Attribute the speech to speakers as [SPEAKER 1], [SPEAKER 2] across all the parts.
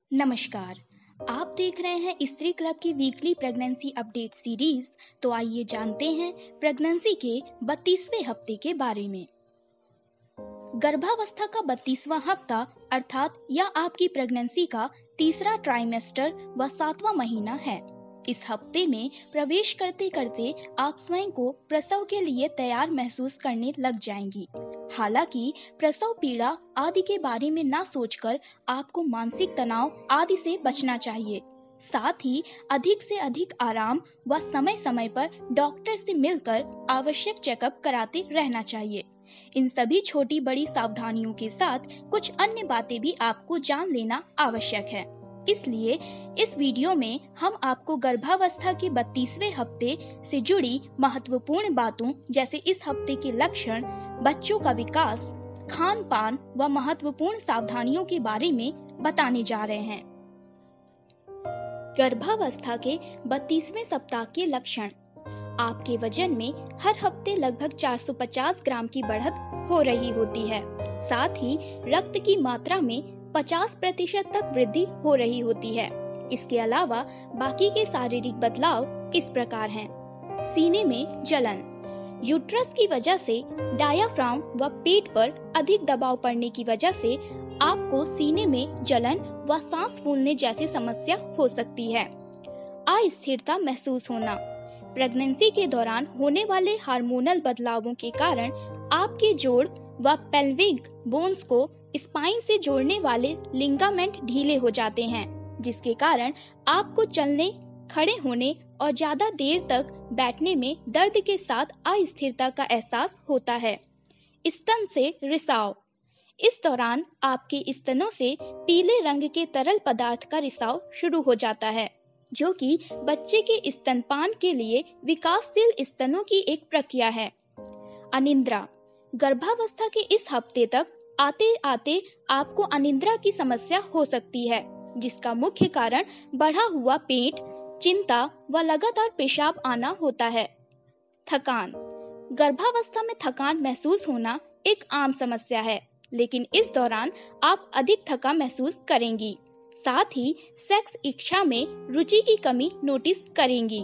[SPEAKER 1] नमस्कार। आप देख रहे हैं स्त्री क्लब की वीकली प्रेगनेंसी अपडेट सीरीज। तो आइए जानते हैं प्रेगनेंसी के 32वें हफ्ते के बारे में। गर्भावस्था का 32वां हफ्ता अर्थात यह आपकी प्रेगनेंसी का तीसरा ट्राइमेस्टर व 7वां महीना है। इस हफ्ते में प्रवेश करते करते आप स्वयं को प्रसव के लिए तैयार महसूस करने लग जाएंगी। हालांकि प्रसव पीड़ा आदि के बारे में ना सोचकर आपको मानसिक तनाव आदि से बचना चाहिए। साथ ही अधिक से अधिक आराम व समय समय पर डॉक्टर से मिलकर आवश्यक चेकअप कराते रहना चाहिए। इन सभी छोटी बड़ी सावधानियों के साथ कुछ अन्य बातें भी आपको जान लेना आवश्यक है। इसलिए इस वीडियो में हम आपको गर्भावस्था के 32वें हफ्ते से जुड़ी महत्वपूर्ण बातों जैसे इस हफ्ते के लक्षण, बच्चों का विकास, खान पान व महत्वपूर्ण सावधानियों के बारे में बताने जा रहे हैं। गर्भावस्था के 32वें सप्ताह के लक्षण। आपके वजन में हर हफ्ते लगभग 450 ग्राम की बढ़त हो रही होती है। साथ ही रक्त की मात्रा में 50% तक वृद्धि हो रही होती है। इसके अलावा बाकी के शारीरिक बदलाव इस प्रकार हैं। सीने में जलन, यूट्रस की वजह से डायाफ्राम व पेट पर अधिक दबाव पड़ने की वजह से आपको सीने में जलन व सांस फूलने जैसी समस्या हो सकती है। अस्थिरता महसूस होना, प्रेगनेंसी के दौरान होने वाले हार्मोनल बदलावों के कारण आपके जोड़ व पेल्विक बोन्स को स्पाइन से जोड़ने वाले लिगामेंट ढीले हो जाते हैं, जिसके कारण आपको चलने, खड़े होने और ज्यादा देर तक बैठने में दर्द के साथ अस्थिरता का एहसास होता है। स्तन से रिसाव, इस दौरान आपके स्तनों से पीले रंग के तरल पदार्थ का रिसाव शुरू हो जाता है, जो कि बच्चे के स्तनपान के लिए विकासशील स्तनों की एक प्रक्रिया है। अनिद्रा, गर्भावस्था के इस हफ्ते तक आते आते आपको अनिद्रा की समस्या हो सकती है, जिसका मुख्य कारण बढ़ा हुआ पेट, चिंता व लगातार पेशाब आना होता है। थकान, गर्भावस्था में थकान महसूस होना एक आम समस्या है, लेकिन इस दौरान आप अधिक थका महसूस करेंगी। साथ ही सेक्स इच्छा में रुचि की कमी नोटिस करेंगी।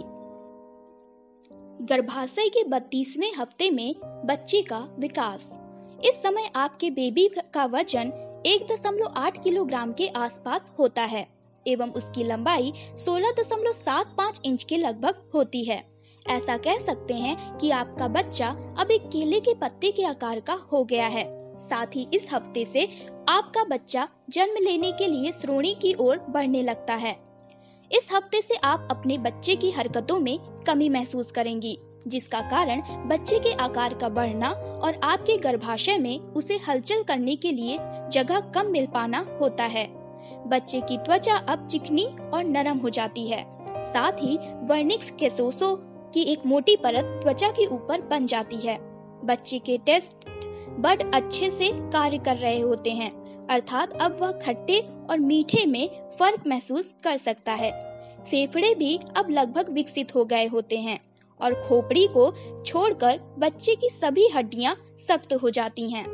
[SPEAKER 1] गर्भाशय के 32वें हफ्ते में बच्चे का विकास। इस समय आपके बेबी का वजन 1.8 किलोग्राम के आसपास होता है एवं उसकी लंबाई 16.75 इंच के लगभग होती है। ऐसा कह सकते हैं कि आपका बच्चा अब एक केले के पत्ते के आकार का हो गया है। साथ ही इस हफ्ते से आपका बच्चा जन्म लेने के लिए श्रोणि की ओर बढ़ने लगता है। इस हफ्ते से आप अपने बच्चे की हरकतों में कमी महसूस करेंगी, जिसका कारण बच्चे के आकार का बढ़ना और आपके गर्भाशय में उसे हलचल करने के लिए जगह कम मिल पाना होता है। बच्चे की त्वचा अब चिकनी और नरम हो जाती है। साथ ही वर्निक्स केसोसो की एक मोटी परत त्वचा के ऊपर बन जाती है। बच्चे के टेस्ट बड अच्छे से कार्य कर रहे होते हैं, अर्थात अब वह खट्टे और मीठे में फर्क महसूस कर सकता है। फेफड़े भी अब लगभग विकसित हो गए होते हैं और खोपड़ी को छोड़कर बच्चे की सभी हड्डियां सख्त हो जाती हैं।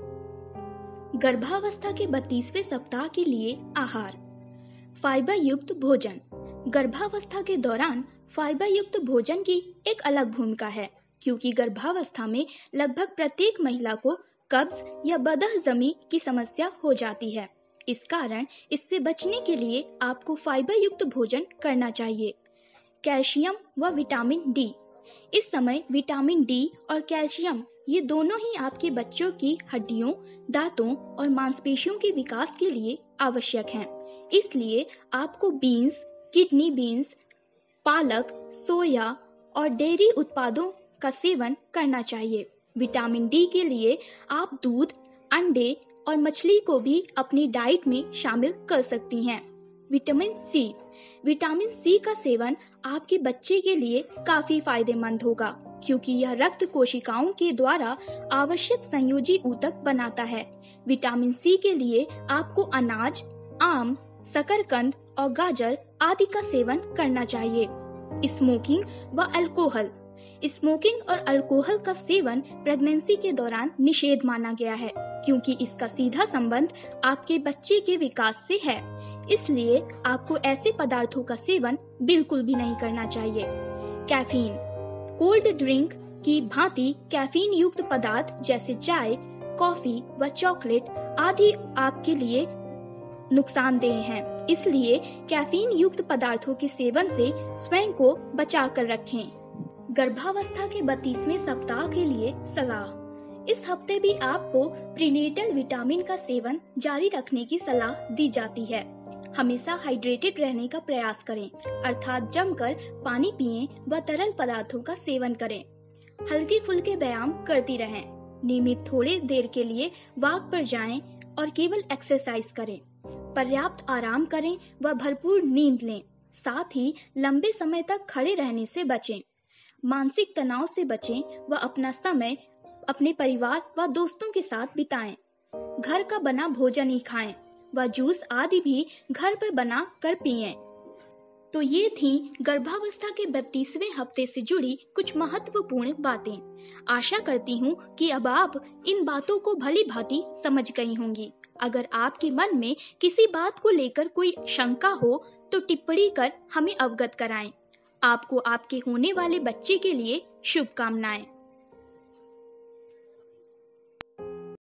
[SPEAKER 1] गर्भावस्था के 32वें सप्ताह के लिए आहार। फाइबर युक्त भोजन। गर्भावस्था के दौरान फाइबर युक्त भोजन की एक अलग भूमिका है, क्योंकि गर्भावस्था में लगभग प्रत्येक महिला को कब्ज या बदहजमी की समस्या हो जाती है। इस कारण इससे बचने के लिए आपको फाइबर युक्त भोजन करना चाहिए। कैल्शियम व विटामिन डी। इस समय विटामिन डी और कैल्शियम ये दोनों ही आपके बच्चों की हड्डियों, दांतों और मांसपेशियों के विकास के लिए आवश्यक हैं। इसलिए आपको बीन्स, किडनी बीन्स, पालक, सोया और डेयरी उत्पादों का सेवन करना चाहिए। विटामिन डी के लिए आप दूध, अंडे और मछली को भी अपनी डाइट में शामिल कर सकती हैं। Vitamin C. विटामिन सी का सेवन आपके बच्चे के लिए काफी फायदेमंद होगा, क्योंकि यह रक्त कोशिकाओं के द्वारा आवश्यक संयोजी ऊतक बनाता है। विटामिन सी के लिए आपको अनाज, आम, शकरकंद और गाजर आदि का सेवन करना चाहिए। स्मोकिंग व अल्कोहल। स्मोकिंग और अल्कोहल का सेवन प्रेगनेंसी के दौरान निषेध माना गया है, क्योंकि इसका सीधा संबंध आपके बच्चे के विकास से है। इसलिए आपको ऐसे पदार्थों का सेवन बिल्कुल भी नहीं करना चाहिए। कैफीन। कोल्ड ड्रिंक की भांति कैफीन युक्त पदार्थ जैसे चाय, कॉफी व चॉकलेट आदि आपके लिए नुकसानदेह हैं। इसलिए कैफीन युक्त पदार्थों के सेवन से स्वयं को बचा कर रखें। गर्भावस्था के 32वें सप्ताह के लिए सलाह। इस हफ्ते भी आपको प्रीनेटल विटामिन का सेवन जारी रखने की सलाह दी जाती है। हमेशा हाइड्रेटेड रहने का प्रयास करें, अर्थात जमकर पानी पिएं व तरल पदार्थों का सेवन करें। हल्के फुल्के व्यायाम करती रहें। नियमित थोड़ी देर के लिए वॉक पर जाएं और केवल एक्सरसाइज करें। पर्याप्त आराम करें व भरपूर नींद लें। साथ ही लंबे समय तक खड़े रहने से बचें। मानसिक तनाव से बचें व अपना समय अपने परिवार व दोस्तों के साथ बिताएं। घर का बना भोजन ही खाएं व जूस आदि भी घर पर बना कर पिएं। तो ये थी गर्भावस्था के 32वें हफ्ते से जुड़ी कुछ महत्वपूर्ण बातें। आशा करती हूँ कि अब आप इन बातों को भली भांति समझ गई होंगी। अगर आपके मन में किसी बात को लेकर कोई शंका हो तो टिप्पणी कर हमें अवगत कराएं। आपको आपके होने वाले बच्चे के लिए शुभकामनाएं।